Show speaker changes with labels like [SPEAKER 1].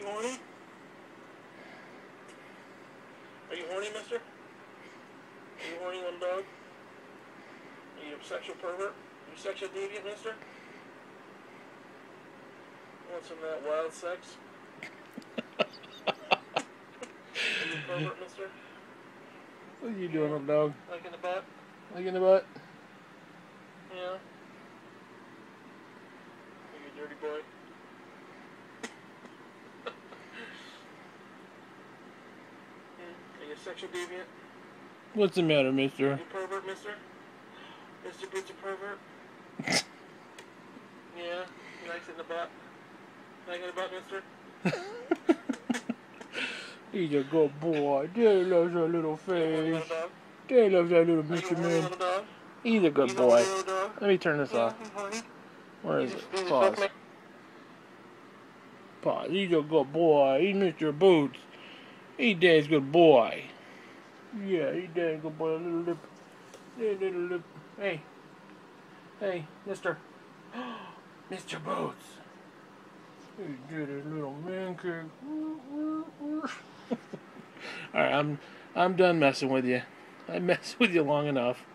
[SPEAKER 1] horny? Are you horny, mister? Are you horny, little dog? Are you a sexual pervert? Are you sexual deviant, mister? Want some of that wild sex? Are you a pervert, mister?
[SPEAKER 2] What are you doing, little dog?
[SPEAKER 1] Like in the butt?
[SPEAKER 2] Like in the butt?
[SPEAKER 1] Yeah. Are you a dirty boy? Are you a sexual deviant?
[SPEAKER 2] What's the matter, mister?
[SPEAKER 1] Are you a pervert, mister? Mr. Boots a pervert? Yeah. He likes it in the butt. Like in the butt, mister?
[SPEAKER 2] He's a good boy. Daddy loves that little face. Daddy loves that little Mr. Man. He's a good boy. Let me turn this off. Where is it? Pause. Pause. He's a good boy. He's Mr. Boots. He's Daddy's good boy. Yeah, he's Daddy's good boy. Little lip. Little lip. Hey. Hey, mister. Mr. Boots. He did his little man cake. Alright, I'm done messing with you. I messed with you long enough.